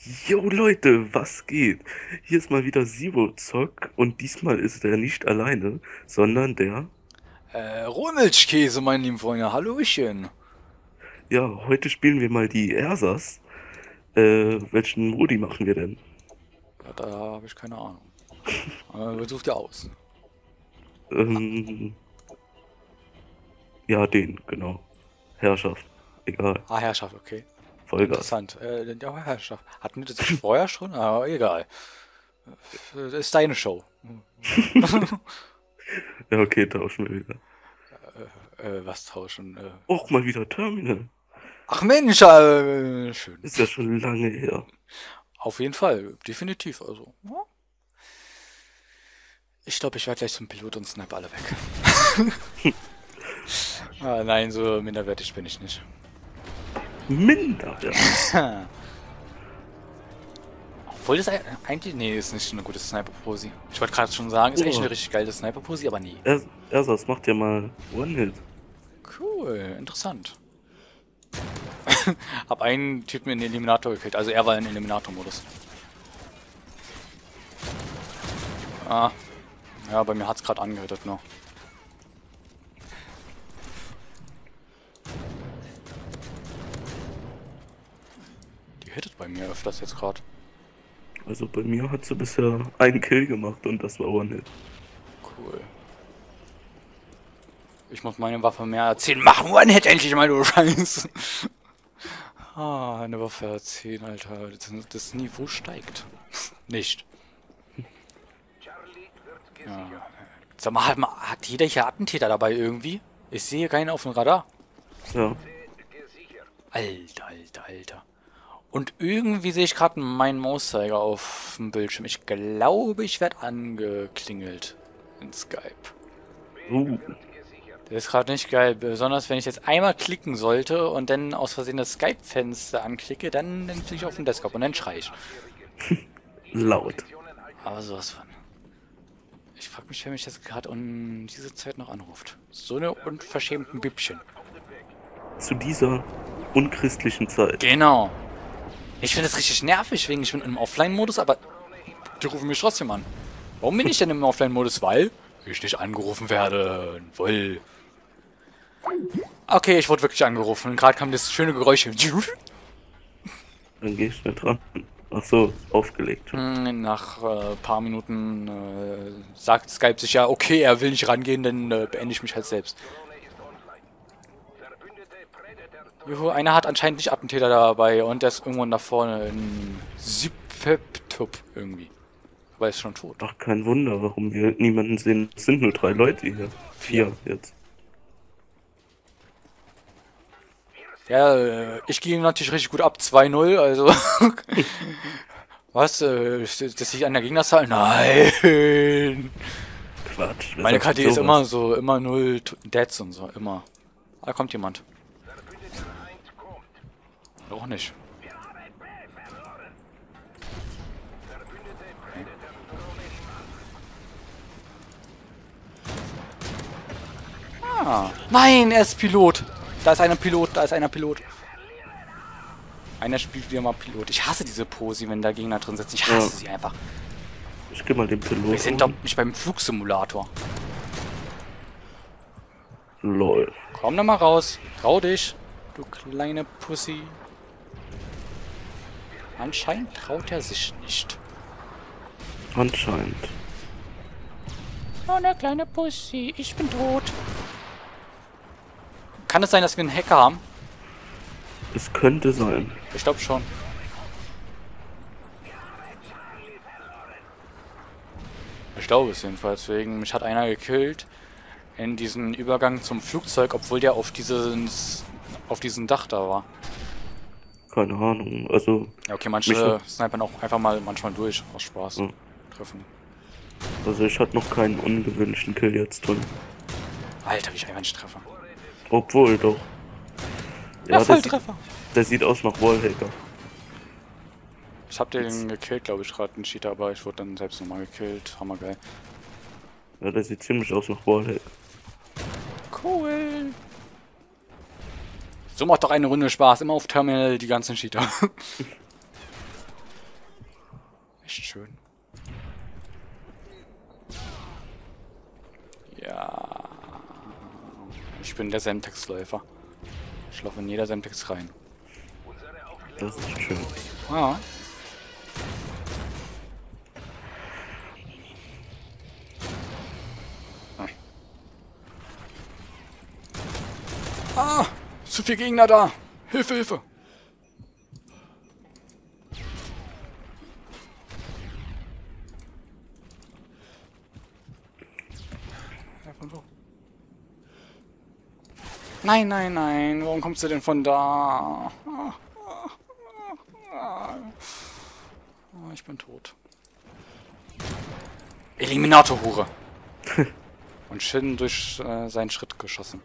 Jo Leute, was geht? Hier ist mal wieder Zero Zock und diesmal ist er nicht alleine, sondern der. Rohmilchkäse, meine lieben Freunde. Hallöchen. Ja, heute spielen wir mal die Ersas. Welchen Modi machen wir denn? Ja, da habe ich keine Ahnung. Was sucht ihr aus? Ähm, ja, den, genau. Herrschaft. Egal. Ah, Herrschaft, okay. Vollgas. Interessant. Ja, Herrschaft. Hatten wir das nicht vorher schon? Aber egal. Das ist deine Show. Ja, okay, tauschen wir wieder. Was tauschen? Och, mal wieder Terminal. Ach Mensch, schön. Ist ja schon lange her. Auf jeden Fall, definitiv. Also, ja. Ich glaube, ich werde gleich zum Pilot und snipe alle weg. Ah, nein, so minderwertig bin ich nicht. Minderwertig. Obwohl das eigentlich. Nee, ist nicht eine gute Sniper-Posi. Ich wollte gerade schon sagen, ist eigentlich Oh, eine richtig geile Sniper-Posi, aber nee. Ersas macht ja mal One-Hit. Cool, interessant. Hab einen Typen in den Eliminator gekillt, also er war in Eliminator-Modus. Ah, ja, bei mir hat's gerade angehittet noch. Die hittet bei mir öfters jetzt gerade. Also bei mir hat sie bisher einen Kill gemacht und das war One-Hit. Cool. Ich muss meine Waffe mehr erzählen. Mach One-Hit endlich mal, du Scheiß! Ah, eine Waffe erzählen, Alter. Das Niveau steigt. Nicht. Ja. Sag mal, hat jeder hier Attentäter dabei irgendwie? Ich sehe keinen auf dem Radar. Ja. Alter, Alter, Alter. Und irgendwie sehe ich gerade meinen Mauszeiger auf dem Bildschirm. Ich glaube, ich werde angeklingelt in Skype. Uh, Das ist gerade nicht geil. Besonders wenn ich jetzt einmal klicken sollte und dann aus Versehen das Skype-Fenster anklicke, dann fliege ich auf den Desktop und dann schrei ich. laut. Aber sowas von. Ich frage mich, wer mich jetzt gerade um diese Zeit noch anruft. So eine unverschämten Bübchen. Zu dieser unchristlichen Zeit. Genau. Ich finde das richtig nervig, wegen ich bin im Offline-Modus, aber die rufen mich trotzdem an. Warum bin ich denn im Offline-Modus? Weil ich nicht angerufen werde. Woll. Okay, ich wurde wirklich angerufen. Gerade kam das schöne Geräusch. Dann geh ich schnell dran. Ach so, aufgelegt schon. Nach paar Minuten sagt Skype sich ja, okay, er will nicht rangehen, dann beende ich mich halt selbst. Juhu, einer hat anscheinend nicht Attentäter dabei und der ist irgendwo da vorne in Sipeptup irgendwie. Aber er ist schon tot. Ach, kein Wunder, warum wir niemanden sehen. Es sind nur 3 Leute hier. Vier. 4 jetzt. Ja, ich gehe ihm natürlich richtig gut ab, 2-0, also. Was? Das liegt an der Gegnerzahl? Nein! Quatsch, wer Meine sagt KD denn ist immer sowas? so, immer null Deads und so, immer. Da kommt jemand. Auch nicht. Ah. Nein, er ist Pilot. Da ist einer Pilot, da ist einer Pilot. Einer spielt wieder mal Pilot. Ich hasse diese Posi, wenn da Gegner drin sitzen. Ich Ja, hasse sie einfach. ich geh mal den Wir Pilot sind doch holen. nicht beim Flugsimulator. Lol. Komm doch mal raus. Trau dich, du kleine Pussy. Anscheinend traut er sich nicht. Anscheinend. Oh, eine kleine Pussy. Ich bin tot. Kann es sein, dass wir einen Hacker haben? Es könnte sein. Ich glaube schon. Ich glaube es jedenfalls. Wegen mich hat einer gekillt in diesem Übergang zum Flugzeug, obwohl der auf diesem Dach da war. Keine Ahnung. Also, Ja, okay, mich hat, manche snipern auch einfach mal manchmal durch, aus Spaß. ja, Treffen. also ich hatte noch keinen ungewöhnlichen Kill jetzt drin. Alter, wie ich einfach nicht treffe. Obwohl, doch. Ja, Ja, Volltreffer. der sieht aus nach Wallhacker. Ich hab Jetzt, den gekillt, glaube ich, gerade, den Cheater, aber ich wurde dann selbst nochmal gekillt. Hammergeil. ja, der sieht ziemlich aus nach Wallhacker. Cool. So macht doch eine Runde Spaß. Immer auf Terminal die ganzen Cheater. Echt schön. Ja. Ich bin der Semtex-Läufer. Ich laufe in jeder Semtex rein. Das ist schön. Ah. Ah! Zu viel Gegner da! Hilfe, Hilfe! Nein, nein, nein. Warum kommst du denn von da? Ich bin tot. Eliminator-Hure. Und Shin durch seinen Schritt geschossen.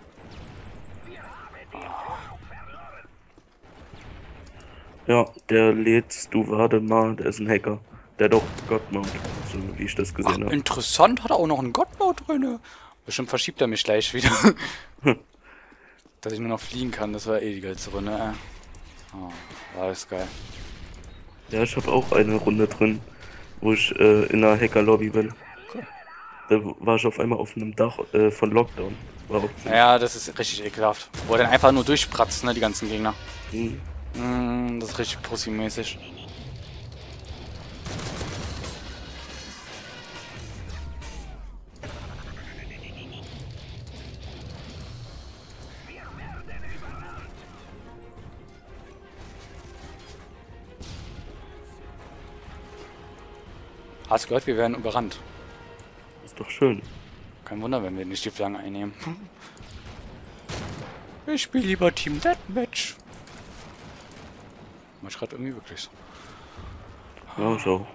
Ja, der lädt, du warte mal, der ist ein Hacker. Der hat auch God-Mode, so wie ich das Ach, gesehen habe. interessant, hat er auch noch einen God-Mode drin. Bestimmt verschiebt er mich gleich wieder. Dass ich nur noch fliegen kann, das war eh die geilste Runde. Oh, war das geil. Ja, ich habe auch eine Runde drin, wo ich in einer Hacker-Lobby bin. Cool. Da war ich auf einmal auf einem Dach von Lockdown. War auch ziemlich- Ja, das ist richtig ekelhaft. Wo er dann einfach nur durchpratzt, ne, die ganzen Gegner. Das ist richtig Pussy-mäßig. Hast du gehört, wir werden überrannt. Ist doch schön. Kein Wunder, wenn wir nicht die Flaggen einnehmen. Ich spiele lieber Team Deathmatch. Mach ich gerade irgendwie wirklich so. Ja, ich auch.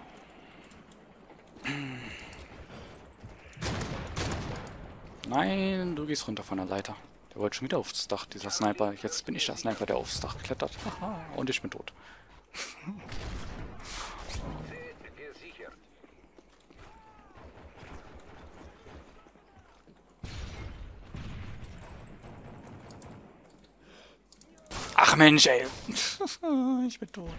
Nein, du gehst runter von der Leiter. Der wollte schon wieder aufs Dach, dieser Sniper. Jetzt bin ich der Sniper, der aufs Dach klettert. Haha, und ich bin tot. Ach Mensch, ey. Ich bin tot.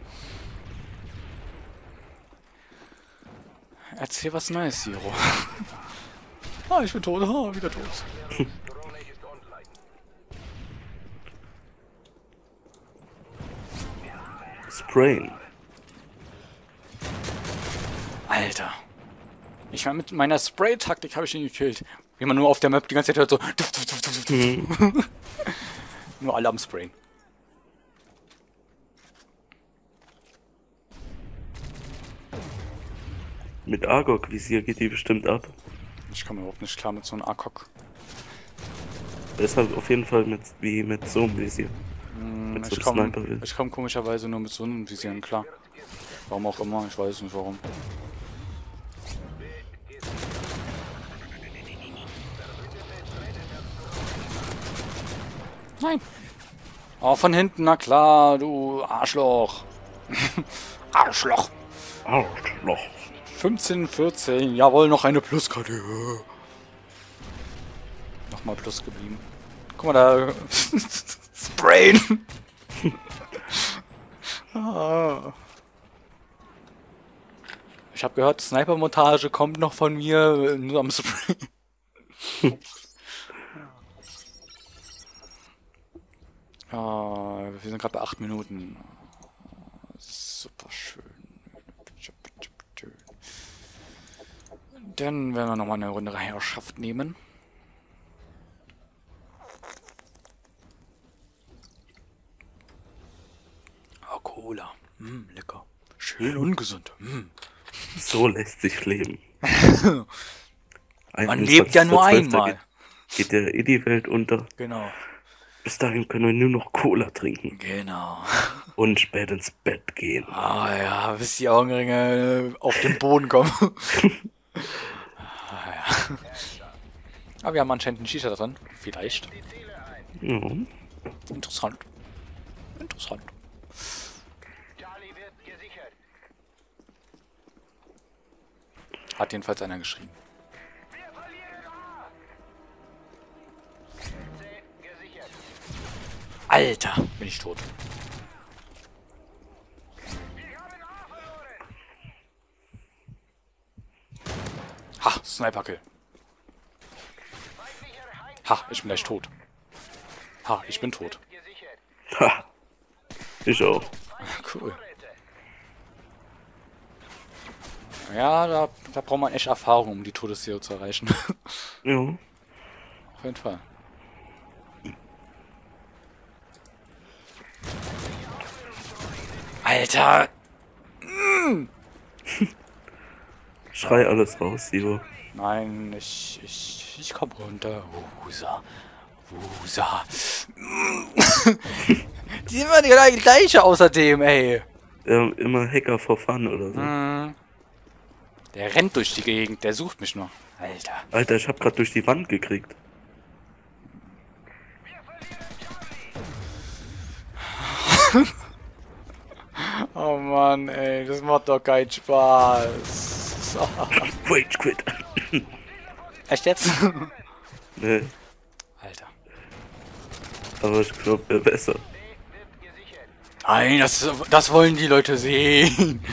Erzähl was Neues, Siro. Ah, ich bin tot. Ah, wieder tot. Sprayen. Alter. Ich war mit meiner Spray-Taktik habe ich ihn gekillt. Wie man nur auf der Map die ganze Zeit hört so. Nur alle am Sprayen. Mit Argok-Visier geht die bestimmt ab. Ich komme überhaupt nicht klar mit so einem ACOG. Deshalb auf jeden Fall wie mit so einem Visier. Mit so einem Sniper. Ich komme komischerweise nur mit so einem Visieren klar. Warum auch immer, ich weiß nicht warum. Nein! Oh, von hinten, na klar, du Arschloch. Arschloch. Arschloch. 15, 14, jawohl, noch eine Pluskarte. Nochmal Plus geblieben. Guck mal da. Sprayen. Ich habe gehört, Sniper-Montage kommt noch von mir nur am Spray. Wir sind gerade bei 8 Minuten. Super schön. Dann werden wir nochmal eine Runde Herrschaft nehmen. Oh, Cola. Lecker. Schön ungesund. So lässt sich leben. Man lebt ja nur einmal. Geht ja eh die Welt unter. Genau. Bis dahin können wir nur noch Cola trinken. Genau. Und spät ins Bett gehen. Ah ja, bis die Augenringe auf den Boden kommen. Ja. Aber wir haben anscheinend einen Shisha drin. Vielleicht. Ja. Interessant. Interessant. Hat jedenfalls einer geschrieben. Alter, bin ich tot. Ha, Sniper-Kill. Ha, ich bin gleich tot. Ha, ich bin tot. Ha! Ich auch. Cool. Ja, da braucht man echt Erfahrung, um die Todesserie zu erreichen. Ja. Auf jeden Fall. Alter! Schrei alles raus, Sivo. Nein, ich komm runter. Wusa. Wusa. Die sind immer die gleiche außerdem, ey. Immer Hacker for Fun oder so. Hm. Der rennt durch die Gegend, der sucht mich nur. Alter. Alter, ich hab grad durch die Wand gekriegt. Oh Mann, ey, das macht doch keinen Spaß. Rage quit. Echt jetzt? Nee, Alter. aber ich glaube, wäre besser. Nein, das wollen die Leute sehen.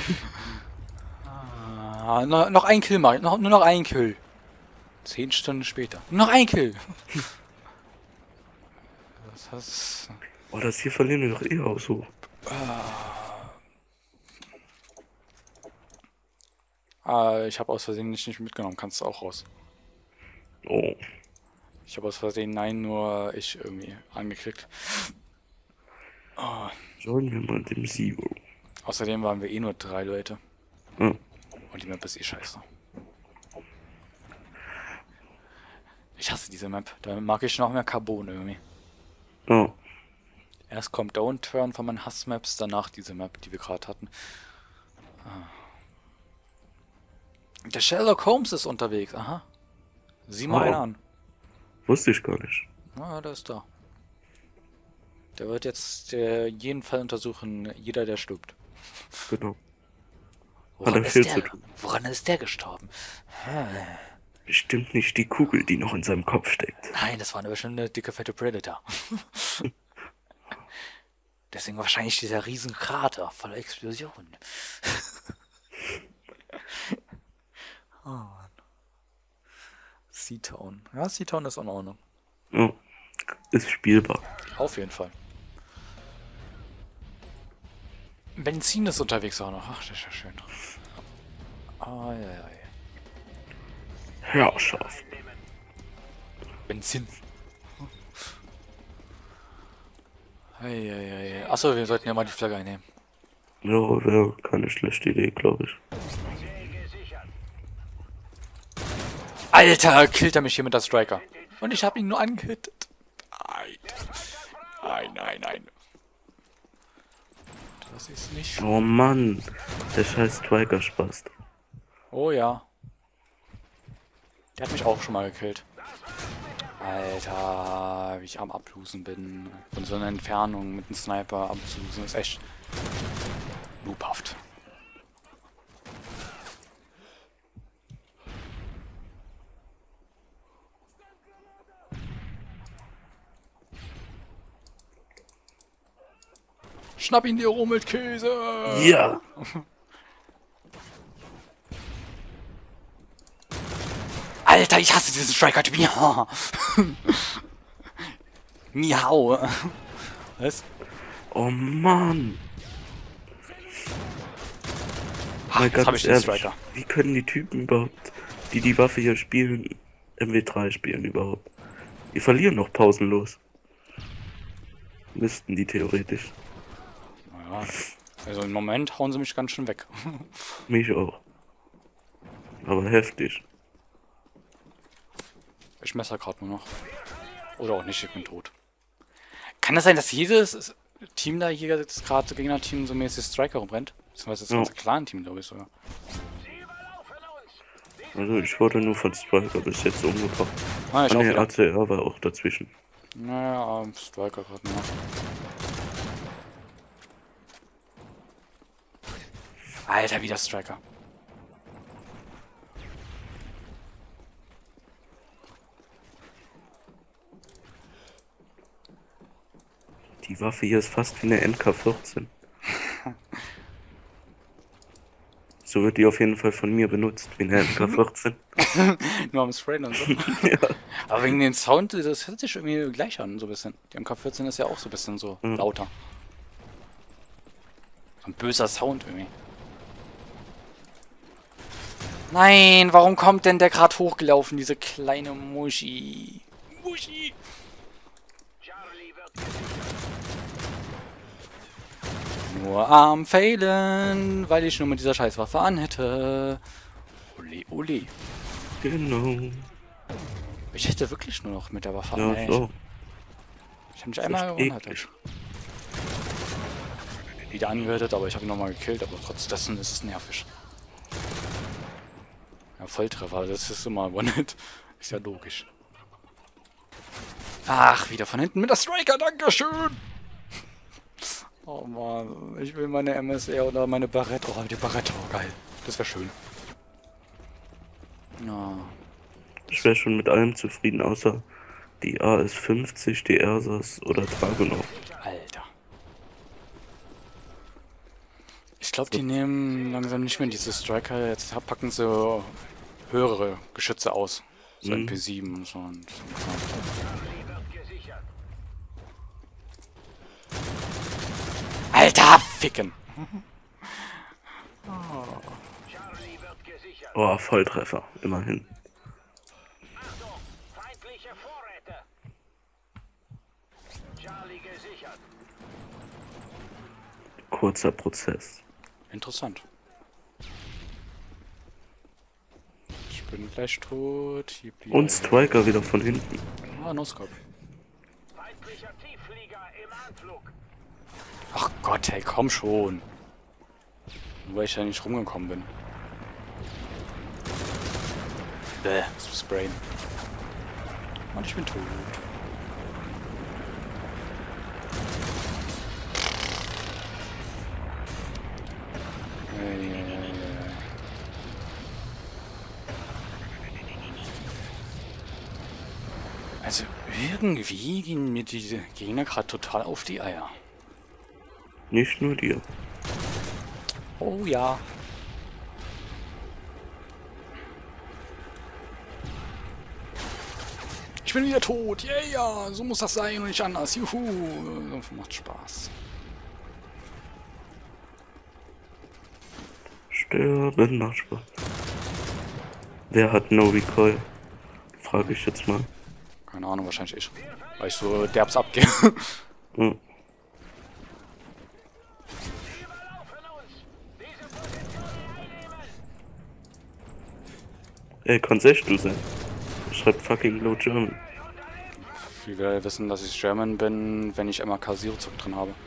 Noch ein Kill mal, nur noch ein Kill. 10 Stunden später. Nur noch ein Kill. Das Oh, das hier verlieren wir doch eh auch so. ich habe aus Versehen nicht mitgenommen. Kannst du auch raus. Oh, Ich habe aus Versehen Nein, nur ich irgendwie angeklickt. sollen wir mal dem Sivo. Außerdem waren wir eh nur 3 Leute. Ja. Und die Map ist eh scheiße. Ich hasse diese Map. Da mag ich noch mehr Carbon irgendwie. Oh, Erst kommt Downturn von meinen Hassmaps, danach diese Map, die wir gerade hatten. Der Sherlock Holmes ist unterwegs, aha. Sieh mal einen an. wusste ich gar nicht. Ah, der ist da. Der wird jetzt jeden Fall untersuchen, jeder der stirbt. Genau. Woran er ist viel der, zu tun. woran ist der gestorben? Bestimmt nicht die Kugel, die noch in seinem Kopf steckt. Nein, das war eine bestimmte dicke, fette Predator. Deswegen wahrscheinlich dieser riesen Krater voller Explosionen. Oh Mann. Seatown. Ja, Seatown ist in Ordnung. Ja, ist spielbar. Auf jeden Fall. Benzin ist unterwegs auch noch. Ach, das ist ja schön. Ah, ja, ja. Herrschaft. Benzin. Hey. Achso, wir sollten ja mal die Flagge einnehmen. Ja, wäre keine schlechte Idee, glaube ich. Alter, killt er mich hier mit der Striker. Und ich habe ihn nur angehittet. Nein. Das ist nicht... Oh Mann, der scheiß Striker spast. Oh ja. Der hat mich auch schon mal gekillt. Alter, wie ich am Ablosen bin. Von so einer Entfernung mit einem Sniper abzulosen ist echt loophaft. Schnapp ihn dir rum mit Käse! Ja! Alter, ich hasse diesen Striker-Typ. Ja. Miau. Was? Oh Mann! Ach, Mein jetzt habe ich den ehrlich, Striker. wie können die Typen überhaupt, die die Waffe hier spielen, MW3 spielen überhaupt? Die verlieren noch pausenlos. Müssten die theoretisch. Naja, also im Moment hauen sie mich ganz schön weg. Mich auch. Aber heftig. Ich messer gerade nur noch. Oder auch nicht, ich bin tot. Kann das sein, dass jedes Team da hier jetzt gerade Gegnerteam so mäßig Striker rumrennt? Beziehungsweise das ganze Clan-Team, glaube ich sogar. Also ich wurde nur von Striker bis jetzt umgebracht. Ah, ich auch Nee, wieder. ACR war auch dazwischen. Naja, Striker gerade nur. Alter, wieder Striker. Die Waffe hier ist fast wie eine MK14. So wird die auf jeden Fall von mir benutzt, wie eine MK14. Nur am Sprayen und so. Ja. Aber wegen dem Sound, das hört sich irgendwie gleich an, so ein bisschen. Die MK14 ist ja auch so ein bisschen so Mhm. lauter. So ein böser Sound irgendwie. Nein, warum kommt denn der gerade hochgelaufen, diese kleine Muschi? Muschi! Nur am Failen, weil ich nur mit dieser Scheißwaffe anhätte. Ole, ole. Genau. Ich hätte wirklich nur noch mit der Waffe Ja, an. Ey. so. Ich habe mich Das ist einmal echt gewundert. eklig. Wieder angehört, aber ich habe ihn nochmal gekillt, aber trotz dessen ist es nervig. Ja, Volltreffer, das ist immer One-Hit. Ist ja logisch. Ach, wieder von hinten mit der Striker, dankeschön! Oh Mann, ich will meine MSR oder meine Barrette. Oh, die Barrette, oh geil. Das wäre schön. Ja. Ich wäre schon mit allem zufrieden, außer die AS50, die Ersas oder Dragunov. Alter. Ich glaube, die nehmen langsam nicht mehr diese Striker. Jetzt packen sie höhere Geschütze aus. So Mhm. MP7 und so. Und Alter, ficken! Oh, Volltreffer, immerhin. Feindliche Vorräte. Charlie gesichert. Kurzer Prozess. Interessant. Ich bin gleich tot. Yippie. Und Striker wieder von hinten. Ah, No-Scope. Feindlicher Tiefflieger im Anflug. Ach Gott, hey, komm schon. Nur weil ich da nicht rumgekommen bin. Bäh, so sprayen. Und ich bin tot. Also irgendwie gehen mir diese Gegner gerade total auf die Eier. Nicht nur dir. Oh ja. Ich bin wieder tot. Yeah, so muss das sein und nicht anders. Juhu. Macht Spaß. Sterben macht Spaß. Wer hat No Recoil? Frage ich jetzt mal. Keine Ahnung, wahrscheinlich ich. Weil ich so derbs abgehe. Hm. Kann's echt du sein. Schreibt fucking Low German. Viele wissen, dass ich German bin, wenn ich MAK Zero Zug drin habe.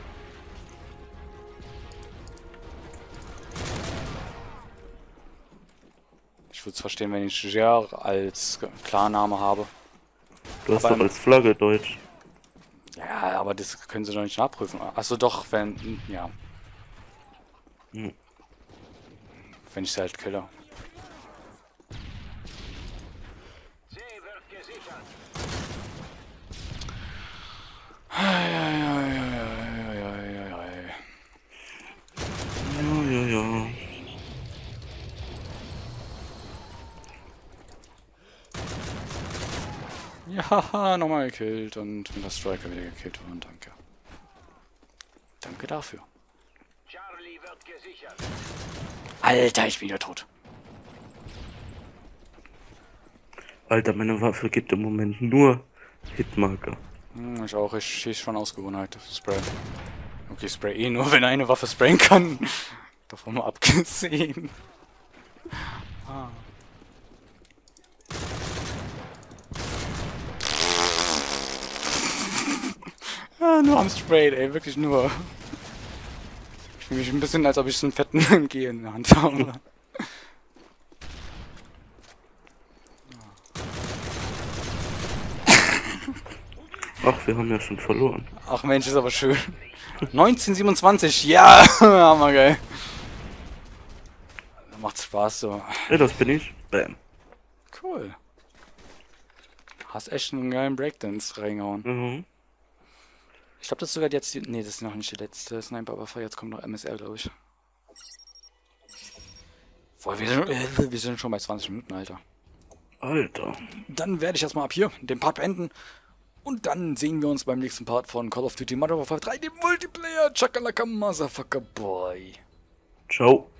Ich würde es verstehen, wenn ich Ger als Klarname habe. Du hast Aber doch als Flagge Deutsch. Ja, aber das können sie doch nicht nachprüfen. Achso, doch, wenn. Ja. Hm. Wenn ich sie halt kille. See wird gesichert. Ja, ja, ja. Ja, nochmal gekillt und mit der Striker wieder gekillt worden. Danke. Danke dafür. Charlie wird gesichert. Alter, ich bin wieder tot. Alter, meine Waffe gibt im Moment nur Hitmarker. Ich auch, ich schieße schon aus Gewohnheit. Spray. Okay, ich spray eh nur, wenn eine Waffe sprayen kann. Davon mal abgesehen. Ah. Nur am Spray, ey, wirklich nur. Ich fühle mich ein bisschen, als ob ich so einen fetten MG in der Hand habe. Ach, wir haben ja schon verloren. Ach Mensch, ist aber schön. 1927, ja, hammergeil. Macht Spaß so. Ja, das bin ich. Bam. Cool. Hast echt einen geilen Breakdance reingehauen. Mhm. Ich glaube, das ist sogar jetzt die. Nee, das ist noch nicht die letzte Sniper-Waffe. Jetzt kommt noch MSR, glaube ich. Boah, wir sind schon bei 20 Minuten, Alter. Alter. Dann werde ich erstmal ab hier den Part beenden. Und dann sehen wir uns beim nächsten Part von Call of Duty Modern Warfare 3, dem Multiplayer. Chakalaka Motherfucker Boy. Ciao.